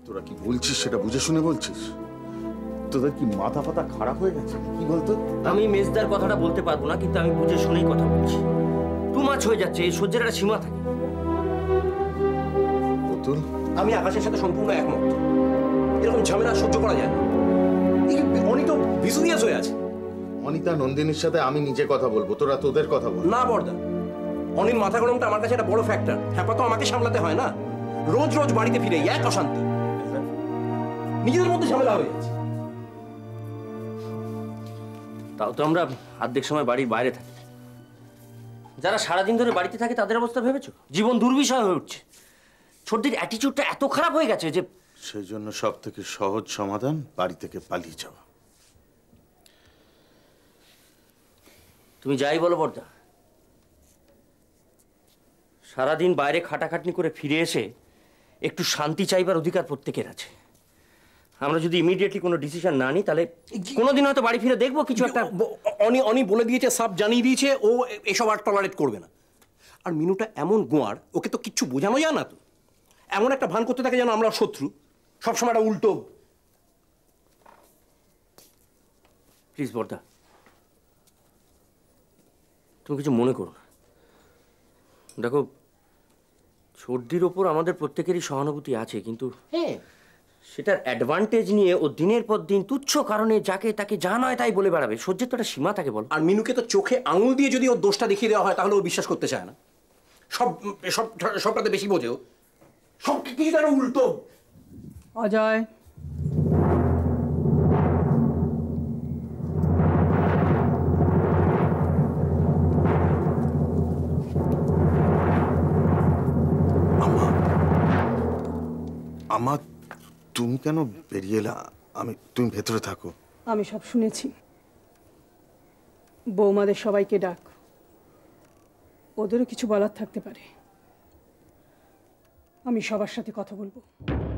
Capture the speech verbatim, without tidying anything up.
তোরা কি বলছিস সেটা বুঝে শুনে বলছিস? তোদের কি মাথা ফাতা খারাপ হয়ে গেছে কি বলতো? আমি মেজদার কথাটা বলতে পারবো না, কিন্তু আমি বুঝে শুনেই কথা বলছি। টু মাছ হয়ে যাচ্ছে, এই সহ্যের একটা সীমা থাকে। পুতুল, আমি আকাশের সাথে সম্পূর্ণ একমত। এরকম ঝামেলা সহ্য করা যায় না। অনি তো বিজুরিয়াস হয়ে আছে। অনিতা নন্দিনীর সাথে আমি নিজে কথা বলবো, তোরা তোদের কথা বল। না বর্দা, অনির মাথা গরমটা আমার কাছে একটা বড় ফ্যাক্টর। হ্যাঁ, তো আমাকে সামলাতে হয় না। রোজ রোজ বাড়িতে ফিরে এক অশান্তি, নিজেদের মধ্যে ঝামেলা হয়ে যাচ্ছে। তাও তো আমরা অর্ধেক সময় বাড়ির বাইরে থাকি। যারা সারাদিন ধরে বাড়িতে থাকে তাদের অবস্থা ভেবেছো? জীবন দুর্বিষয় হয়ে উঠছে। ছোটদের অ্যাটিটিউডটা এত খারাপ হয়ে গেছে যে সেই জন্য সব থেকে সহজ সমাধান বাড়ি থেকে পালিয়ে যাওয়া। তুমি যাই বলো বর্দা, সারাদিন বাইরে খাটাখাটনি করে ফিরে এসে একটু শান্তি চাইবার অধিকার প্রত্যেকের আছে। আমরা যদি ইমিডিয়েটলি কোনো ডিসিশন না নিই তাহলে কোনোদিন হয়তো বাড়ি ফিরে দেখবো কিছু একটা। অনি অনি বলে দিয়েছে, সাব জানিয়ে দিয়েছে, ও এসব আর টলারেট করবে না। আর মিনুটা এমন গোয়ার, ওকে তো কিচ্ছু বোঝানো যায় না। তো এমন একটা ভান করতে থাকে যেন আমরা শত্রু, সবসময় একটা উল্টো। প্লিজ বর্দা, তুমি কিছু মনে করো না। দেখো, সর্দির ওপর আমাদের প্রত্যেকেরই সহানুভূতি আছে, কিন্তু হ্যাঁ, সেটার অ্যাডভান্টেজ নিয়ে ও দিনের পর দিন তুচ্ছ কারণে যাকে তাকে যা নয় তাই বলে বেড়াবে। সহ্যের তো একটা সীমা থাকে বল। আর মিনুকে তো চোখে আঙুল দিয়ে যদি ওর দোষটা দেখিয়ে দেওয়া হয় তাহলে ও বিশ্বাস করতে চায় না। সব সব সবটাতে বেশি বোঝেও, সব কিছু যেন উল্টো। অজয়, আমা, তুমি কেন বেরিয়ে এলা? আমি, তুমি ভেতরে থাকো। আমি সব শুনেছি। বৌমাদের সবাইকে ডাক, ওদেরও কিছু বলার থাকতে পারে। আমি সবার সাথে কথা বলবো।